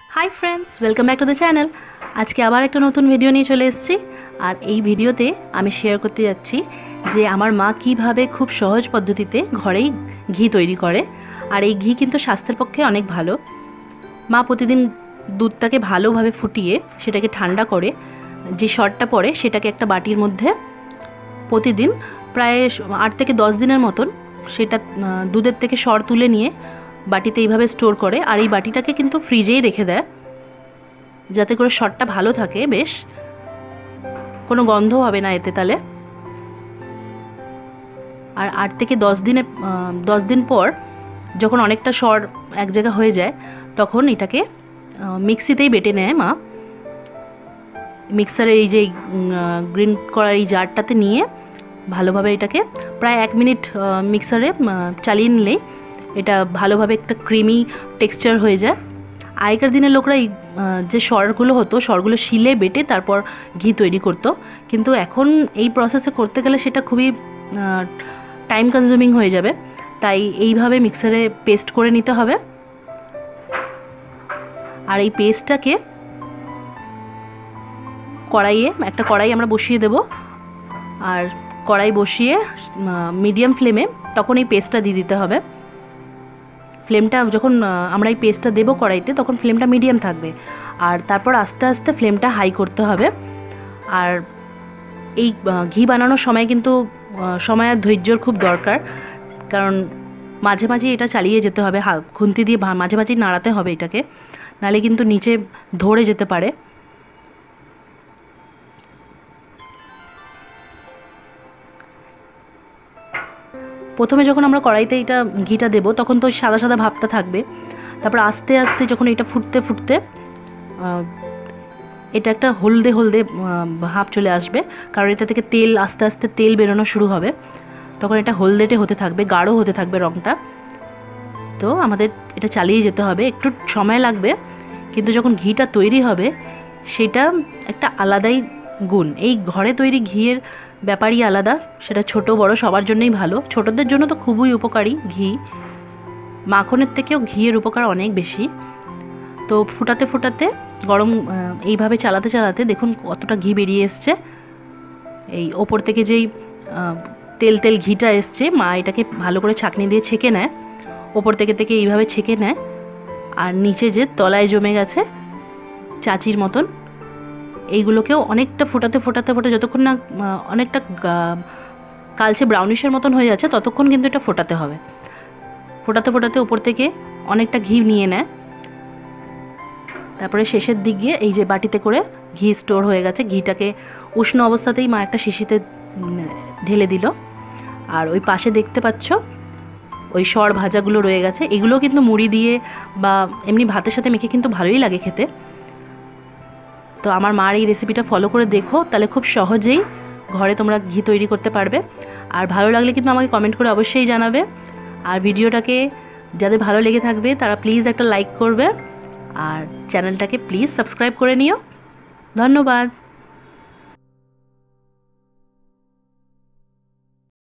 High friends welcome back to the channel. आज के आबार एक नतून भिडियो निये चले एसेछि और ये भिडियोते आमी शेयर करते जाচ্ছি जे आमार मा किभाबे खूब सहज पद्धतिते घरेई घी तैरी करे और ये घी किन्तु स्वास्थ्येर पक्षे अनेक भालो। मा प्रतिदिन दूधटाके भालोभाबे फुटिए सेटाके ठंडा करे जे शरटा पड़े सेटाके एकटा बाटिर मध्य प्रतिदिन प्राय 8 থেকে 10 दिनेर मतन सेटा दूधेर थेके शर तुले निये बाटीते এইভাবে स्टोर करे और ये बाटीटाके किन्तु फ्रिजेई रेखे देय जाते करे शरटा भालो थाके, बेश कोनो गन्ध होबे ना एते। ताहले और 8 থেকে 10 दिन पर जखन अनेकटा शर एक जायगाय हये जाय तखन एटाके मिक्सितेई बेटे नेय मा। मिक्सारे এই যে গ্রিন করার এই জারটাতে নিয়ে ভালোভাবে এটাকে প্রায় 1 মিনিট মিক্সারে চালিয়ে নিলেই এটা ভালোভাবে একটা ক্রিমি টেক্সচার হয়ে যায়। আগেকার দিনের লোকরা যে শরগুলো হতো শরগুলো শিলে বেটে তারপর ঘি তৈরি করতো, কিন্তু এখন এই প্রসেসে করতে গেলে সেটা খুবই টাইম কনজিউমিং হয়ে যাবে, তাই এইভাবে মিক্সারে পেস্ট করে নিতে হবে। আর এই পেস্টটাকে কড়াইয়ে একটা কড়াই আমরা বসিয়ে দেব আর কড়াই বসিয়ে মিডিয়াম ফ্লেমে তখন এই পেস্টটা দিয়ে দিতে হবে। ফ্লেমটা যখন আমরা এই পেস্টটা দেব কড়াইতে তখন ফ্লেমটা মিডিয়াম থাকবে আর তারপর আস্তে আস্তে ফ্লেমটা হাই করতে হবে। আর এই ঘি বানানোর সময় কিন্তু সময় আর ধৈর্যর খুব দরকার, কারণ মাঝে মাঝে এটা চালিয়ে যেতে হবে, খুন্তি দিয়ে মাঝে মাঝে নাড়াতে হবে এটাকে, নালে কিন্তু নিচে ধরে যেতে পারে। প্রথমে যখন আমরা কড়াইতে এটা ঘিটা দেব তখন তো সাদা সাদা ভাবটা থাকবে, তারপর আস্তে আস্তে যখন এটা ফুটতে ফুটতে এটা একটা হলদে হলদে ভাব চলে আসবে, কারণ এটা থেকে তেল আস্তে আস্তে তেল বেরোনো শুরু হবে, তখন এটা হলদেটে হতে থাকবে, গাঢ় হতে থাকবে রঙটা। তো আমাদের এটা চালিয়ে যেতে হবে, একটু সময় লাগবে, কিন্তু যখন ঘিটা তৈরি হবে সেটা একটা আলাদাই গুণ। এই ঘরে তৈরি ঘিয়ের ব্যাপারই আলাদা, সেটা ছোট বড় সবার জন্যই ভালো। ছোটদের জন্য তো খুবই উপকারী ঘি, মাখনের থেকেও ঘিয়ের উপকার অনেক বেশি। তো ফুটাতে ফুটাতে গরম এইভাবে চালাতে চালাতে দেখুন কতটা ঘি বেরিয়ে এসছে। এই ওপর থেকে যেই তেল তেল ঘিটা এসছে মা এটাকে ভালো করে ছাঁকনি দিয়ে ছেঁকে নেয়, ওপর থেকে থেকে এইভাবে ছেঁকে নেয়, আর নিচে যে তলায় জমে গেছে চাচির মতন এইগুলোকেও অনেকটা ফোটাতে ফোটাতে ফোটাতে যতক্ষণ না অনেকটা কালচে ব্রাউনিশের মতন হয়ে যাচ্ছে ততক্ষণ কিন্তু এটা ফোটাতে হবে। ফোটাতে ফোটাতে উপর থেকে অনেকটা ঘি নিয়ে নেয়, তারপরে শেষের দিক গিয়ে এই যে বাটিতে করে ঘি স্টোর হয়ে গেছে, ঘিটাকে উষ্ণ অবস্থাতেই মা একটা শিশিতে ঢেলে দিল। আর ওই পাশে দেখতে পাচ্ছ ওই সর ভাজাগুলো রয়ে গেছে, এগুলো কিন্তু মুড়ি দিয়ে বা এমনি ভাতের সাথে মেখে কিন্তু ভালোই লাগে খেতে। তো আমার মার এই রেসিপিটা ফলো করে দেখো, তাহলে খুব সহজেই ঘরে তোমরা ঘি তৈরি করতে পারবে। আর ভালো লাগলে কিন্তু আমাকে কমেন্ট করে অবশ্যই জানাবে, আর ভিডিওটাকে যাদের ভালো লেগে থাকবে তারা প্লিজ একটা লাইক করবে আর চ্যানেলটাকে প্লিজ সাবস্ক্রাইব করে নিও। ধন্যবাদ।